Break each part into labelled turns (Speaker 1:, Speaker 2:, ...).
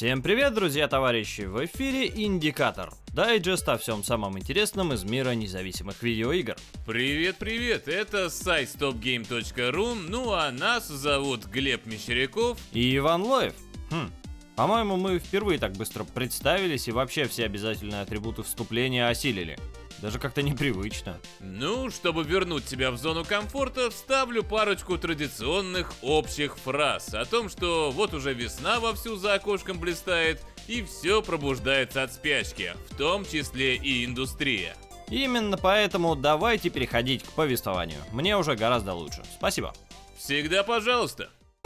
Speaker 1: Всем привет, друзья, товарищи! В эфире Индикатор. Дайджест о всем самом интересном из мира независимых видеоигр.
Speaker 2: Привет, это сайт stopgame.ru, ну а нас зовут Глеб Мещеряков
Speaker 1: И Иван Лоев. По-моему, мы впервые так быстро представились и вообще все обязательные атрибуты вступления осилили. Даже как-то непривычно.
Speaker 2: Ну, чтобы вернуть тебя в зону комфорта, вставлю парочку традиционных общих фраз о том, что вот уже весна вовсю за окошком блистает, и все пробуждается от спячки, в том числе и индустрия.
Speaker 1: Именно поэтому давайте переходить к повествованию. Мне уже гораздо лучше. Спасибо.
Speaker 2: Всегда пожалуйста.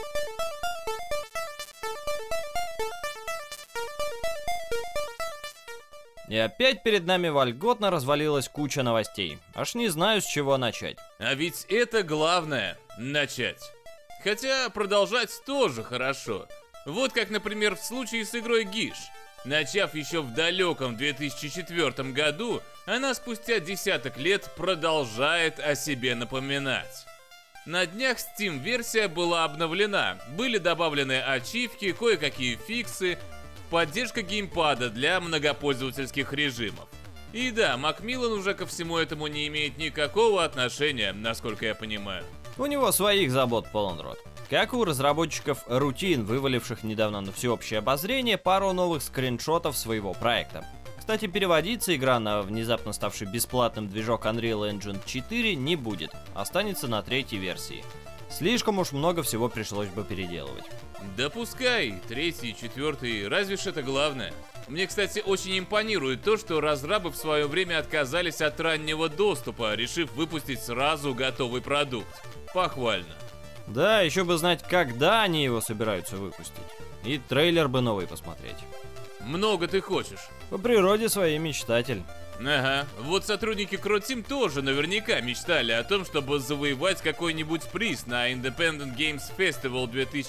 Speaker 1: И опять перед нами вольготно развалилась куча новостей. Аж не знаю, с чего начать.
Speaker 2: А ведь это главное – начать. Хотя продолжать тоже хорошо. Вот как, например, в случае с игрой Гиш. Начав еще в далеком 2004 году, она спустя десяток лет продолжает о себе напоминать. На днях Steam-версия была обновлена, были добавлены ачивки, кое-какие фиксы, поддержка геймпада для многопользовательских режимов. И да, Макмиллан уже ко всему этому не имеет никакого отношения, насколько я понимаю.
Speaker 1: У него своих забот полон рот. Как у разработчиков Routine, вываливших недавно на всеобщее обозрение пару новых скриншотов своего проекта. Кстати, переводиться игра на внезапно ставший бесплатным движок Unreal Engine 4 не будет, останется на третьей версии. Слишком уж много всего пришлось бы переделывать.
Speaker 2: Да пускай, третий, четвертый, разве ж это главное? Мне, кстати, очень импонирует то, что разрабы в свое время отказались от раннего доступа, решив выпустить сразу готовый продукт. Похвально.
Speaker 1: Да, еще бы знать, когда они его собираются выпустить. И трейлер бы новый посмотреть.
Speaker 2: Много ты хочешь.
Speaker 1: По природе своей мечтатель.
Speaker 2: Ага, вот сотрудники Croteam тоже наверняка мечтали о том, чтобы завоевать какой-нибудь приз на Independent Games Festival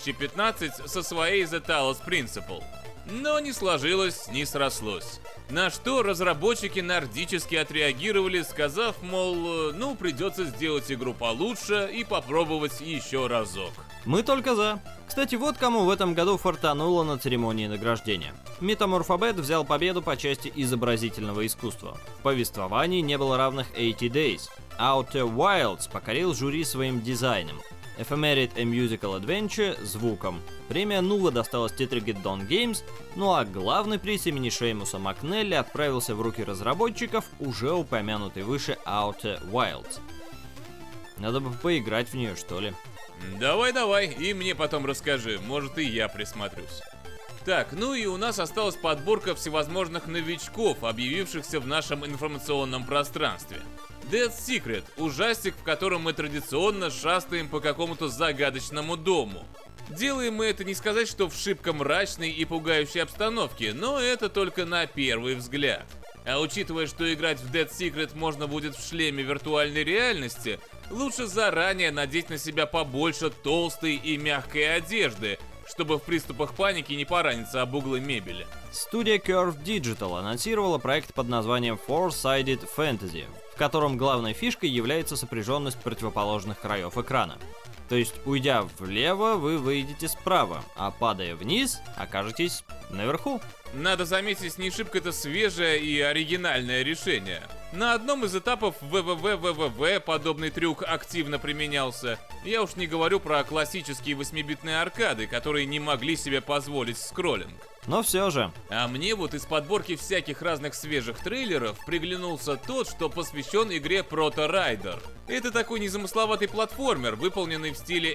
Speaker 2: 2015 со своей The Talos Principle. Но не сложилось, не срослось. На что разработчики нордически отреагировали, сказав, мол, ну придется сделать игру получше и попробовать еще разок.
Speaker 1: Мы только за. Кстати, вот кому в этом году фартануло на церемонии награждения. Metamorphobet взял победу по части изобразительного искусства. В повествовании не было равных 80 Days. Outer Wilds покорил жюри своим дизайном. Ephemerate A Musical Adventure — звуком. Премия Нула досталась Tetragedon Games, ну а главный приз имени Шеймуса Макнелли отправился в руки разработчиков уже упомянутой выше Outer Wilds. Надо бы поиграть в нее, что ли.
Speaker 2: Давай, и мне потом расскажи, может и я присмотрюсь. Так, ну и у нас осталась подборка всевозможных новичков, объявившихся в нашем информационном пространстве. Dead Secret – ужастик, в котором мы традиционно шастаем по какому-то загадочному дому. Делаем мы это не сказать, что в шибко мрачной и пугающей обстановке, но это только на первый взгляд. А учитывая, что играть в Dead Secret можно будет в шлеме виртуальной реальности, лучше заранее надеть на себя побольше толстой и мягкой одежды, чтобы в приступах паники не пораниться об углы мебели.
Speaker 1: Студия Curve Digital анонсировала проект под названием Four-Sided Fantasy, в котором главной фишкой является сопряженность противоположных краев экрана. То есть, уйдя влево, вы выйдете справа, а падая вниз, окажетесь наверху.
Speaker 2: Надо заметить, не шибко это свежее и оригинальное решение. На одном из этапов ВВВ подобный трюк активно применялся. Я уж не говорю про классические 8-битные аркады, которые не могли себе позволить скроллинг.
Speaker 1: Но все же.
Speaker 2: А мне вот из подборки всяких разных свежих трейлеров приглянулся тот, что посвящен игре Proto Rider. Это такой незамысловатый платформер, выполненный в стиле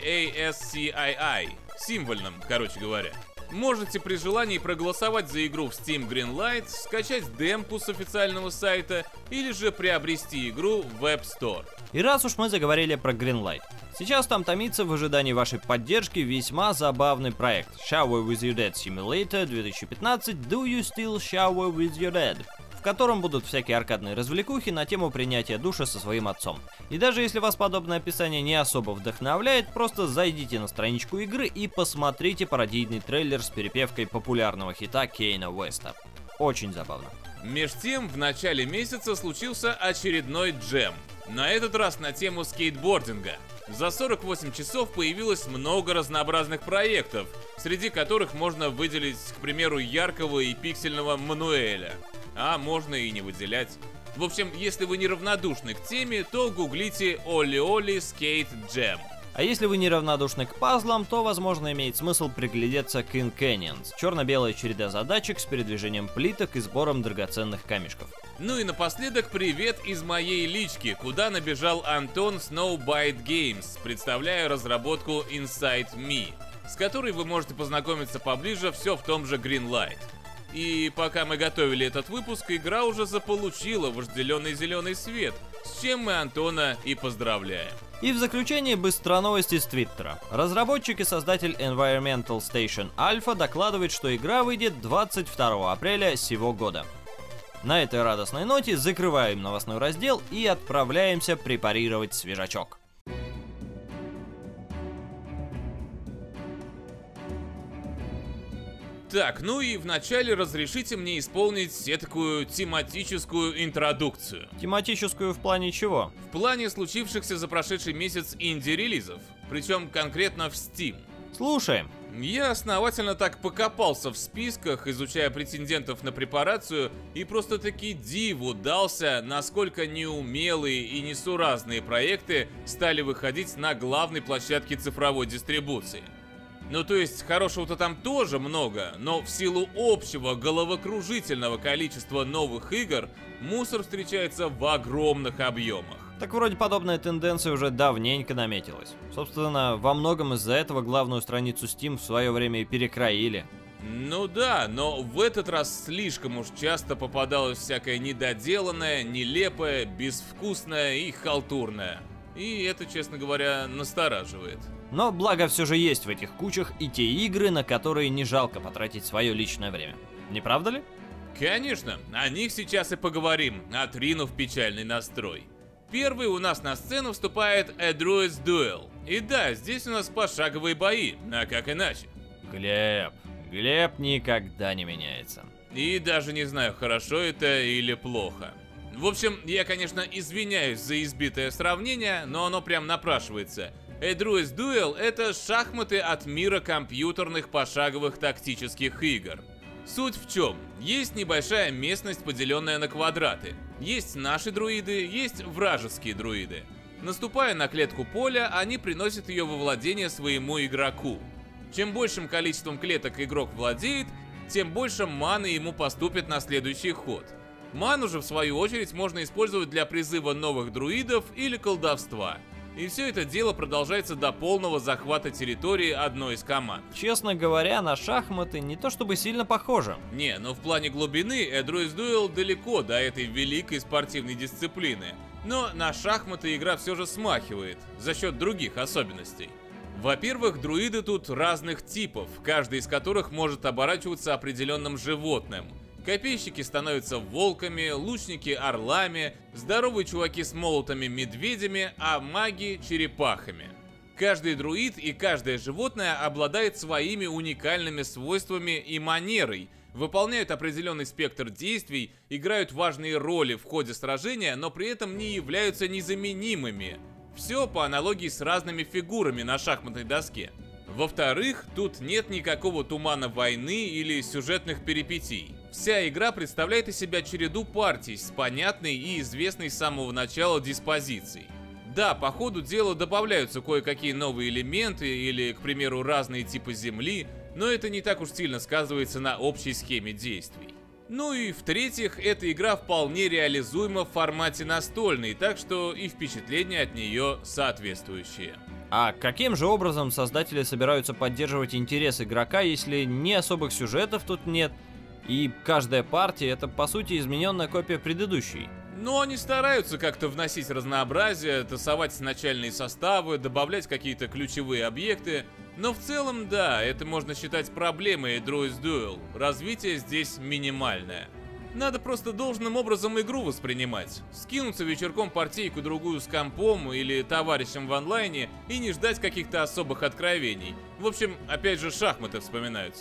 Speaker 2: ASCII, символьном, короче говоря. Можете при желании проголосовать за игру в Steam Greenlight, скачать демку с официального сайта или же приобрести игру в App Store.
Speaker 1: И раз уж мы заговорили про Greenlight, сейчас там томится в ожидании вашей поддержки весьма забавный проект Shower with Your Dead Simulator 2015 Do You Still Shower with Your Dead? В котором будут всякие аркадные развлекухи на тему принятия душа со своим отцом. И даже если вас подобное описание не особо вдохновляет, просто зайдите на страничку игры и посмотрите пародийный трейлер с перепевкой популярного хита Кейна Уэста. Очень забавно.
Speaker 2: Меж тем, в начале месяца случился очередной джем. На этот раз на тему скейтбординга. За 48 часов появилось много разнообразных проектов, среди которых можно выделить, к примеру, яркого и пиксельного Мануэля. А можно и не выделять. В общем, если вы неравнодушны к теме, то гуглите Oli Skate Jam.
Speaker 1: А если вы неравнодушны к пазлам, то, возможно, имеет смысл приглядеться к Incanyons. Черно-белая череда задачек с передвижением плиток и сбором драгоценных камешков.
Speaker 2: Ну и напоследок привет из моей лички, куда набежал Антон Snowbite Games, представляя разработку Inside Me, с которой вы можете познакомиться поближе все в том же Greenlight. И пока мы готовили этот выпуск, игра уже заполучила вожделенный зеленый свет, с чем мы Антона и поздравляем.
Speaker 1: И в заключение быстро новости с Твиттера. Разработчик и создатель Environmental Station Alpha докладывает, что игра выйдет 22 апреля сего года. На этой радостной ноте закрываем новостной раздел и отправляемся препарировать свежачок.
Speaker 2: Так, ну и вначале разрешите мне исполнить такую тематическую интродукцию.
Speaker 1: Тематическую в плане чего?
Speaker 2: В плане случившихся за прошедший месяц инди-релизов, причем конкретно в Steam.
Speaker 1: Слушаем.
Speaker 2: Я основательно так покопался в списках, изучая претендентов на препарацию, и просто-таки диву дался, насколько неумелые и несуразные проекты стали выходить на главной площадке цифровой дистрибуции. Ну то есть хорошего-то там тоже много, но в силу общего головокружительного количества новых игр мусор встречается в огромных объемах.
Speaker 1: Так вроде подобная тенденция уже давненько наметилась. Собственно, во многом из-за этого главную страницу Steam в свое время и перекроили.
Speaker 2: Ну да, но в этот раз слишком уж часто попадалось всякое недоделанное, нелепое, безвкусное и халтурное. И это, честно говоря, настораживает.
Speaker 1: Но благо все же есть в этих кучах и те игры, на которые не жалко потратить свое личное время. Не правда ли?
Speaker 2: Конечно, о них сейчас и поговорим, отринув печальный настрой. Первый у нас на сцену вступает A Druid's Duel. И да, здесь у нас пошаговые бои, а как иначе?
Speaker 1: Глеб никогда не меняется.
Speaker 2: И даже не знаю, хорошо это или плохо. В общем, я, конечно, извиняюсь за избитое сравнение, но оно прям напрашивается. A Druid's Duel — это шахматы от мира компьютерных пошаговых тактических игр. Суть в чем? Есть небольшая местность, поделенная на квадраты. Есть наши друиды, есть вражеские друиды. Наступая на клетку поля, они приносят ее во владение своему игроку. Чем большим количеством клеток игрок владеет, тем больше маны ему поступит на следующий ход. Ману же, в свою очередь, можно использовать для призыва новых друидов или колдовства. И все это дело продолжается до полного захвата территории одной из команд.
Speaker 1: Честно говоря, на шахматы не то чтобы сильно похоже.
Speaker 2: Не, но в плане глубины A Druid's Duel далеко до этой великой спортивной дисциплины. Но на шахматы игра все же смахивает, за счет других особенностей. Во-первых, друиды тут разных типов, каждый из которых может оборачиваться определенным животным. Копейщики становятся волками, лучники орлами, здоровые чуваки с молотами медведями, а маги черепахами. Каждый друид и каждое животное обладает своими уникальными свойствами и манерой, выполняют определенный спектр действий, играют важные роли в ходе сражения, но при этом не являются незаменимыми. Все по аналогии с разными фигурами на шахматной доске. Во-вторых, тут нет никакого тумана войны или сюжетных перипетий. Вся игра представляет из себя череду партий с понятной и известной с самого начала диспозицией. Да, по ходу дела добавляются кое-какие новые элементы или, к примеру, разные типы земли, но это не так уж сильно сказывается на общей схеме действий. Ну и в-третьих, эта игра вполне реализуема в формате настольной, так что и впечатления от нее соответствующие.
Speaker 1: А каким же образом создатели собираются поддерживать интерес игрока, если ни особых сюжетов тут нет, и каждая партия — это по сути измененная копия предыдущей?
Speaker 2: Ну, они стараются как-то вносить разнообразие, тасовать начальные составы, добавлять какие-то ключевые объекты, но в целом, да, это можно считать проблемой A Druid's Duel. Развитие здесь минимальное. Надо просто должным образом игру воспринимать. Скинуться вечерком партийку-другую с компом или товарищем в онлайне и не ждать каких-то особых откровений. В общем, опять же, шахматы вспоминаются.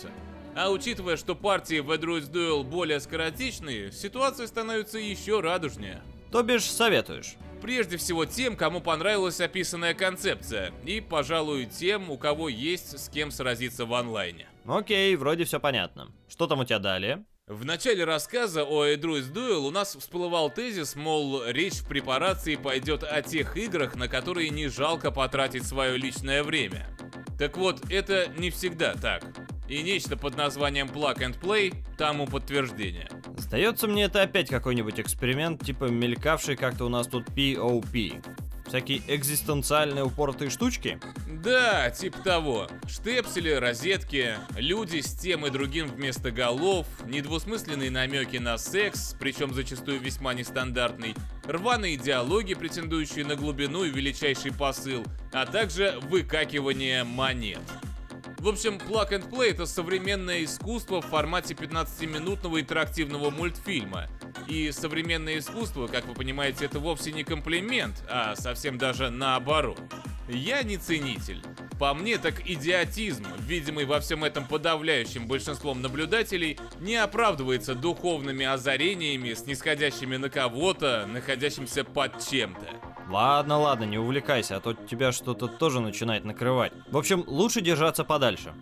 Speaker 2: А учитывая, что партии в A Druid's Duel более скоротечные, ситуация становится еще радужнее.
Speaker 1: То бишь, советуешь?
Speaker 2: Прежде всего тем, кому понравилась описанная концепция, и, пожалуй, тем, у кого есть с кем сразиться в онлайне.
Speaker 1: Окей, вроде все понятно. Что там у тебя далее?
Speaker 2: В начале рассказа о A Druid's Duel у нас всплывал тезис, мол, речь в препарации пойдет о тех играх, на которые не жалко потратить свое личное время. Так вот, это не всегда так. И нечто под названием Plug and Play тому подтверждение.
Speaker 1: Сдается мне, это опять какой-нибудь эксперимент, типа мелькавший как-то у нас тут POP. Всякие экзистенциальные упоротые штучки?
Speaker 2: Да, типа того. Штепсели, розетки, люди с тем и другим вместо голов, недвусмысленные намеки на секс, причем зачастую весьма нестандартный, рваные диалоги, претендующие на глубину и величайший посыл, а также выкакивание монет. В общем, Plug and Play — это современное искусство в формате 15-минутного интерактивного мультфильма. И современное искусство, как вы понимаете, это вовсе не комплимент, а совсем даже наоборот. Я не ценитель. По мне, так идиотизм, видимый во всем этом подавляющим большинством наблюдателей, не оправдывается духовными озарениями, снисходящими на кого-то, находящимся под чем-то.
Speaker 1: Ладно, не увлекайся, а то тебя что-то тоже начинает накрывать. В общем, лучше держаться подальше.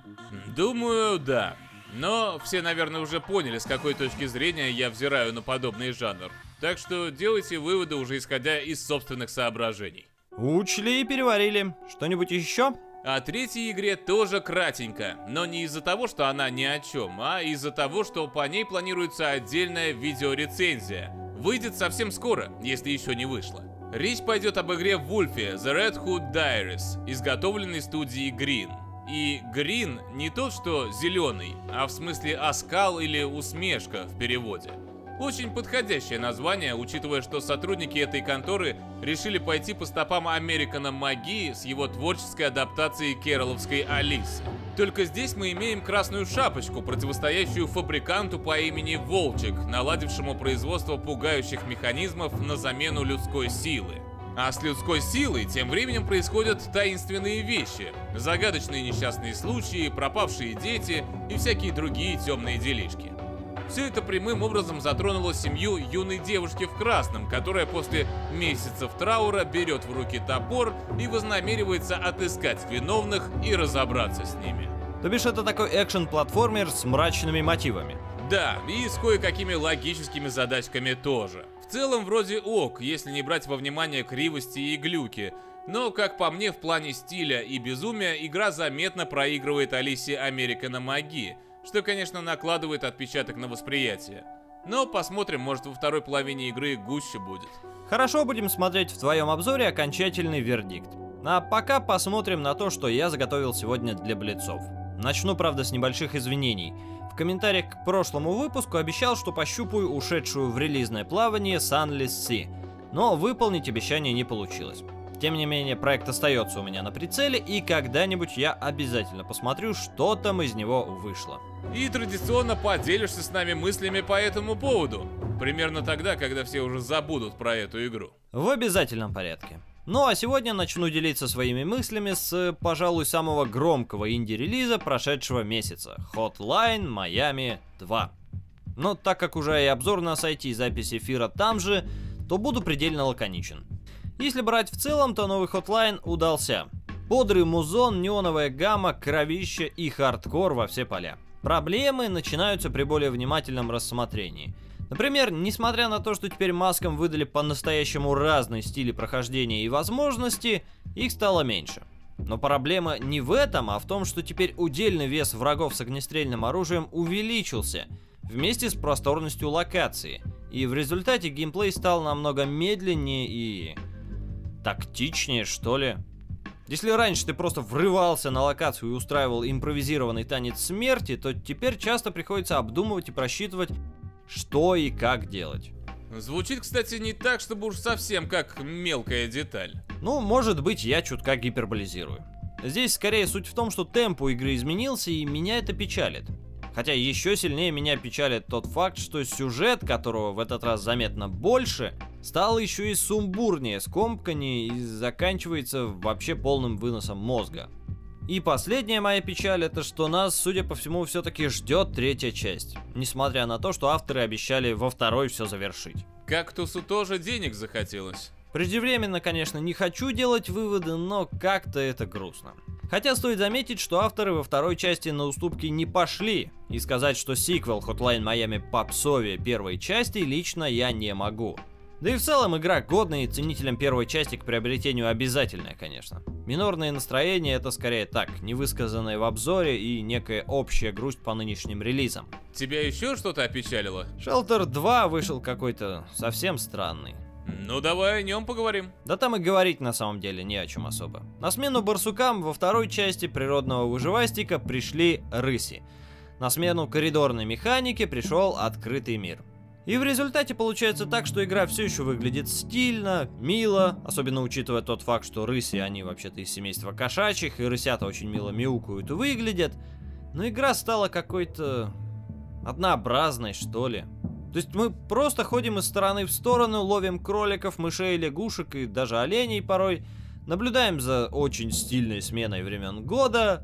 Speaker 2: Думаю, да. Но все, наверное, уже поняли, с какой точки зрения я взираю на подобный жанр. Так что делайте выводы уже исходя из собственных соображений.
Speaker 1: Учли и переварили. Что-нибудь еще?
Speaker 2: О третьей игре тоже кратенько, но не из-за того, что она ни о чем, а из-за того, что по ней планируется отдельная видеорецензия. Выйдет совсем скоро, если еще не вышла. Речь пойдет об игре Wolfie The Red Hood Diaries, изготовленной студией Green. И Green не тот, что зеленый, а в смысле оскал или усмешка в переводе. Очень подходящее название, учитывая, что сотрудники этой конторы решили пойти по стопам Американа Маги с его творческой адаптацией Кероловской Алисы. Только здесь мы имеем Красную Шапочку, противостоящую фабриканту по имени Волчек, наладившему производство пугающих механизмов на замену людской силы. А с людской силой тем временем происходят таинственные вещи, загадочные несчастные случаи, пропавшие дети и всякие другие темные делишки. Все это прямым образом затронуло семью юной девушки в красном, которая после месяцев траура берет в руки топор и вознамеривается отыскать виновных и разобраться с ними.
Speaker 1: То бишь это такой экшен-платформер с мрачными мотивами.
Speaker 2: Да, и с кое-какими логическими задачками тоже. В целом вроде ок, если не брать во внимание кривости и глюки. Но, как по мне, в плане стиля и безумия игра заметно проигрывает Алисе Американа Маги, что, конечно, накладывает отпечаток на восприятие. Но посмотрим, может, во второй половине игры гуще будет.
Speaker 1: Хорошо, будем смотреть в твоем обзоре окончательный вердикт. А пока посмотрим на то, что я заготовил сегодня для блицов. Начну, правда, с небольших извинений. В комментариях к прошлому выпуску обещал, что пощупаю ушедшую в релизное плавание Sunless Sea, но выполнить обещание не получилось. Тем не менее, проект остается у меня на прицеле, и когда-нибудь я обязательно посмотрю, что там из него вышло.
Speaker 2: И традиционно поделишься с нами мыслями по этому поводу. Примерно тогда, когда все уже забудут про эту игру.
Speaker 1: В обязательном порядке. Ну а сегодня начну делиться своими мыслями с, пожалуй, самого громкого инди-релиза прошедшего месяца — Hotline Miami 2. Но так как уже и обзор на сайте, и запись эфира там же, то буду предельно лаконичен. Если брать в целом, то новый Hotline удался. Бодрый музон, неоновая гамма, кровище и хардкор во все поля. Проблемы начинаются при более внимательном рассмотрении. Например, несмотря на то, что теперь маскам выдали по-настоящему разные стили прохождения и возможности, их стало меньше. Но проблема не в этом, а в том, что теперь удельный вес врагов с огнестрельным оружием увеличился, вместе с просторностью локации. И в результате геймплей стал намного медленнее и тактичнее, что ли. Если раньше ты просто врывался на локацию и устраивал импровизированный танец смерти, то теперь часто приходится обдумывать и просчитывать, что и как делать.
Speaker 2: Звучит, кстати, не так, чтобы уж совсем как мелкая деталь.
Speaker 1: Ну, может быть, я чутка гиперболизирую. Здесь скорее суть в том, что темп у игры изменился, и меня это печалит. Хотя еще сильнее меня печалит тот факт, что сюжет, которого в этот раз заметно больше, стал еще и сумбурнее, скомканнее и заканчивается вообще полным выносом мозга. И последняя моя печаль — это что нас, судя по всему, все-таки ждет третья часть. Несмотря на то, что авторы обещали во второй все завершить.
Speaker 2: Кактусу тоже денег захотелось.
Speaker 1: Преждевременно, конечно, не хочу делать выводы, но как-то это грустно. Хотя стоит заметить, что авторы во второй части на уступки не пошли. И сказать, что сиквел Hotline Miami попсовее первой части, лично я не могу. Да и в целом игра годная и ценителям первой части к приобретению обязательная, конечно. Минорные настроения — это скорее так, невысказанное в обзоре и некая общая грусть по нынешним релизам.
Speaker 2: Тебя еще что-то опечалило?
Speaker 1: Shelter 2 вышел какой-то совсем странный.
Speaker 2: Ну давай о нем поговорим.
Speaker 1: Да там и говорить на самом деле не о чем особо. На смену барсукам во второй части природного выживастика пришли рыси. На смену коридорной механике пришел открытый мир. И в результате получается так, что игра все еще выглядит стильно, мило, особенно учитывая тот факт, что рыси, они вообще-то из семейства кошачьих, и рысята очень мило мяукают и выглядят. Но игра стала какой-то однообразной, что ли. То есть мы просто ходим из стороны в сторону, ловим кроликов, мышей, лягушек и даже оленей порой, наблюдаем за очень стильной сменой времен года,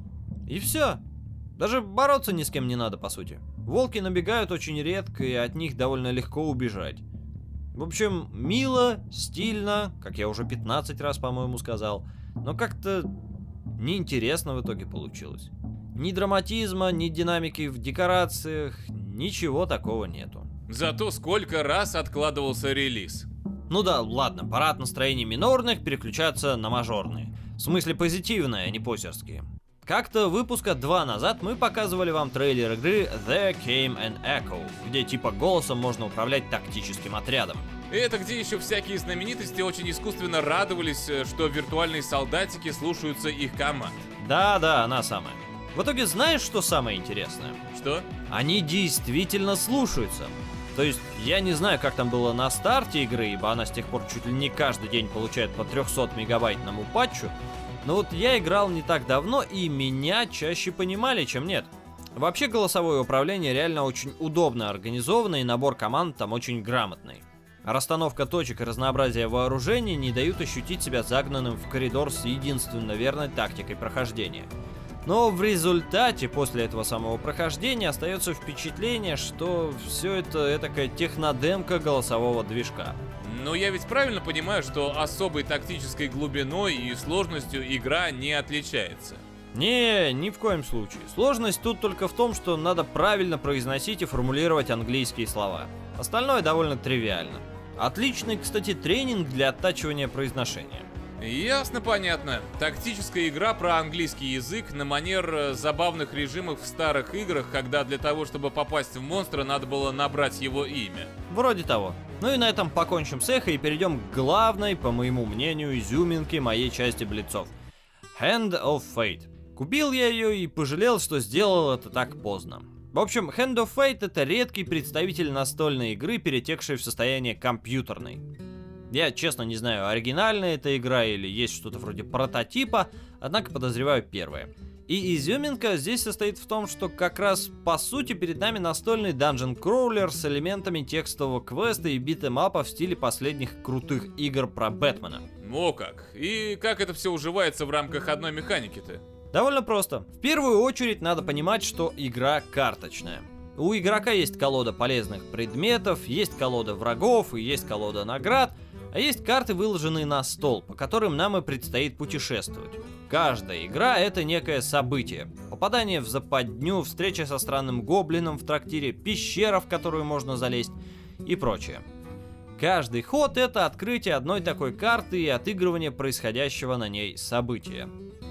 Speaker 1: и все. Даже бороться ни с кем не надо, по сути. Волки набегают очень редко, и от них довольно легко убежать. В общем, мило, стильно, как я уже 15 раз, по-моему, сказал, но как-то неинтересно в итоге получилось. Ни драматизма, ни динамики в декорациях, ничего такого нету.
Speaker 2: Зато сколько раз откладывался релиз.
Speaker 1: Ну да, ладно, пора от настроений минорных переключаться на мажорные. В смысле позитивные, а не посерские. Как-то выпуска 2 назад мы показывали вам трейлер игры There Came an Echo, где типа голосом можно управлять тактическим отрядом.
Speaker 2: Это где еще всякие знаменитости очень искусственно радовались, что виртуальные солдатики слушаются их команд.
Speaker 1: Да, она самая. В итоге знаешь, что самое интересное?
Speaker 2: Что?
Speaker 1: Они действительно слушаются. То есть, я не знаю, как там было на старте игры, ибо она с тех пор чуть ли не каждый день получает по 300-мегабайтному патчу. Но вот я играл не так давно, и меня чаще понимали, чем нет. Вообще, голосовое управление реально очень удобно организовано, и набор команд там очень грамотный. Расстановка точек и разнообразие вооружений не дают ощутить себя загнанным в коридор с единственно верной тактикой прохождения. Но в результате, после этого самого прохождения, остается впечатление, что все это такая технодемка голосового движка.
Speaker 2: Но я ведь правильно понимаю, что особой тактической глубиной и сложностью игра не отличается?
Speaker 1: Не, ни в коем случае. Сложность тут только в том, что надо правильно произносить и формулировать английские слова. Остальное довольно тривиально. Отличный, кстати, тренинг для оттачивания произношения.
Speaker 2: Ясно, понятно. Тактическая игра про английский язык на манер забавных режимов в старых играх, когда для того, чтобы попасть в монстра, надо было набрать его имя.
Speaker 1: Вроде того. Ну и на этом покончим с эхо и перейдем к главной, по моему мнению, изюминке моей части блицов. Hand of Fate. Купил я ее и пожалел, что сделал это так поздно. В общем, Hand of Fate — это редкий представитель настольной игры, перетекшей в состояние компьютерной. Я, честно, не знаю, оригинальная эта игра или есть что-то вроде прототипа, однако подозреваю первое. И изюминка здесь состоит в том, что как раз по сути перед нами настольный Dungeon Crawler с элементами текстового квеста и битэмапа в стиле последних крутых игр про Бэтмена.
Speaker 2: О как! И как это все уживается в рамках одной механики-то?
Speaker 1: Довольно просто. В первую очередь надо понимать, что игра карточная. У игрока есть колода полезных предметов, есть колода врагов и есть колода наград, а есть карты, выложенные на стол, по которым нам и предстоит путешествовать. Каждая игра — это некое событие. Попадание в западню, встреча со странным гоблином в трактире, пещера, в которую можно залезть и прочее. Каждый ход — это открытие одной такой карты и отыгрывание происходящего на ней события.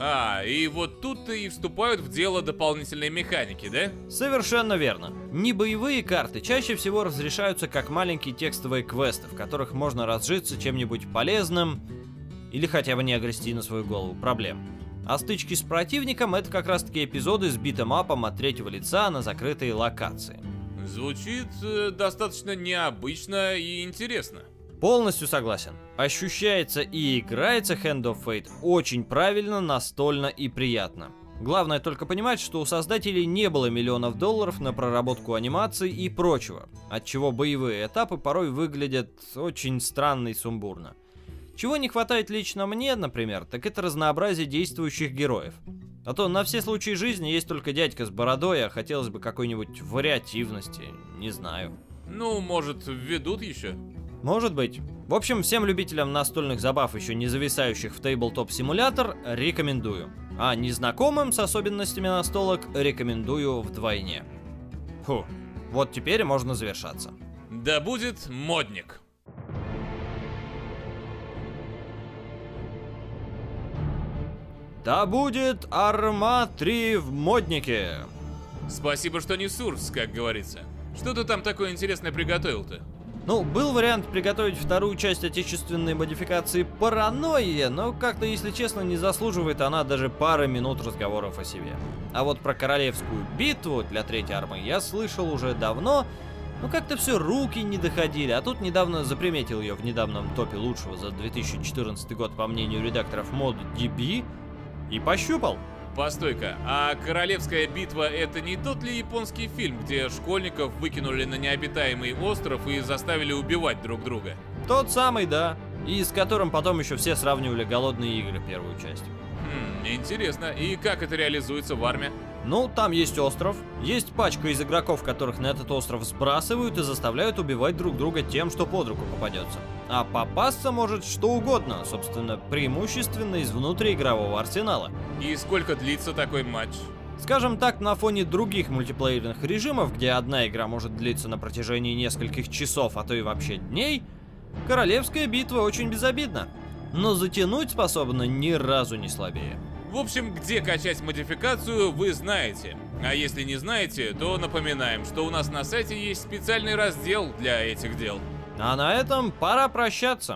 Speaker 2: И вот тут-то и вступают в дело дополнительные механики, да?
Speaker 1: Совершенно верно. Небоевые карты чаще всего разрешаются как маленькие текстовые квесты, в которых можно разжиться чем-нибудь полезным или хотя бы не огрести на свою голову проблем. А стычки с противником — это как раз-таки эпизоды с битэмапом от третьего лица на закрытые локации.
Speaker 2: Звучит достаточно необычно и интересно.
Speaker 1: Полностью согласен. Ощущается и играется Hand of Fate очень правильно, настольно и приятно. Главное только понимать, что у создателей не было миллионов долларов на проработку анимаций и прочего, отчего боевые этапы порой выглядят очень странно и сумбурно. Чего не хватает лично мне, например, так это разнообразие действующих героев. А то на все случаи жизни есть только дядька с бородой, а хотелось бы какой-нибудь вариативности, не знаю.
Speaker 2: Ну, может, введут еще?
Speaker 1: Может быть. В общем, всем любителям настольных забав, еще не зависающих в Tabletop Simulator, рекомендую. А незнакомым с особенностями настолок рекомендую вдвойне. Фу, вот теперь можно завершаться.
Speaker 2: Да будет модник.
Speaker 1: Да будет Арма 3 в моднике.
Speaker 2: Спасибо, что не Сурс, как говорится. Что ты там такое интересное приготовил-то?
Speaker 1: Ну, был вариант приготовить вторую часть отечественной модификации Паранойя, но как-то, если честно, не заслуживает она даже пары минут разговоров о себе. А вот про королевскую битву для третьей армы я слышал уже давно, но как-то все руки не доходили, а тут недавно заприметил ее в недавнем топе лучшего за 2014 год, по мнению редакторов ModDB, и пощупал.
Speaker 2: Постой-ка, а Королевская битва — это не тот ли японский фильм, где школьников выкинули на необитаемый остров и заставили убивать друг друга?
Speaker 1: Тот самый, да. И с которым потом еще все сравнивали «Голодные игры» первую часть.
Speaker 2: Интересно. И как это реализуется в армии?
Speaker 1: Ну, там есть остров, есть пачка из игроков, которых на этот остров сбрасывают и заставляют убивать друг друга тем, что под руку попадется. А попасться может что угодно, собственно, преимущественно из внутриигрового арсенала.
Speaker 2: И сколько длится такой матч?
Speaker 1: Скажем так, на фоне других мультиплеерных режимов, где одна игра может длиться на протяжении нескольких часов, а то и вообще дней, Королевская битва очень безобидна. Но затянуть способна ни разу не слабее.
Speaker 2: В общем, где качать модификацию, вы знаете. А если не знаете, то напоминаем, что у нас на сайте есть специальный раздел для этих дел.
Speaker 1: А на этом пора прощаться.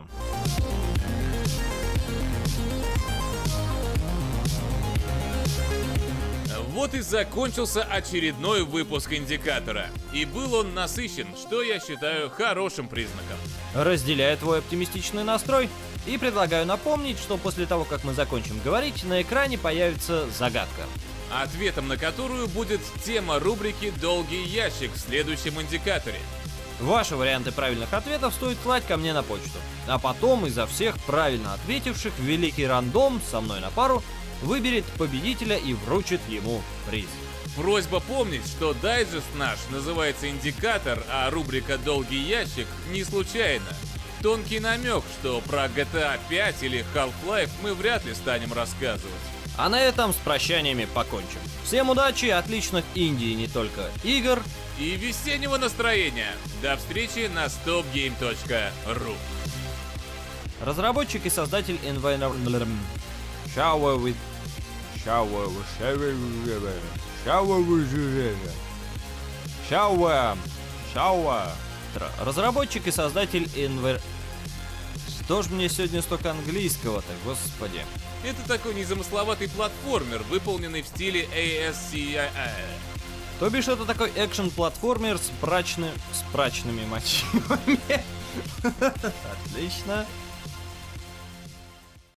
Speaker 2: Вот и закончился очередной выпуск Индикатора. И был он насыщен, что я считаю хорошим признаком.
Speaker 1: Разделяю твой оптимистичный настрой и предлагаю напомнить, что после того, как мы закончим говорить, на экране появится загадка.
Speaker 2: Ответом на которую будет тема рубрики «Долгий ящик» в следующем Индикаторе.
Speaker 1: Ваши варианты правильных ответов стоит слать ко мне на почту. А потом изо всех правильно ответивших великий рандом со мной на пару выберет победителя и вручит ему приз.
Speaker 2: Просьба помнить, что дайджест наш называется «Индикатор», а рубрика «Долгий ящик» не случайно. Тонкий намек, что про GTA 5 или Half-Life мы вряд ли станем рассказывать.
Speaker 1: А на этом с прощаниями покончим. Всем удачи, отличных инди и не только игр.
Speaker 2: И весеннего настроения. До встречи на stopgame.ru.
Speaker 1: Разработчик и создатель Environment Разработчик и создатель Что ж мне сегодня столько английского-то, господи.
Speaker 2: Это такой незамысловатый платформер, выполненный в стиле ASCII.
Speaker 1: То бишь это такой экшен-платформер с прачными мотивами. Отлично.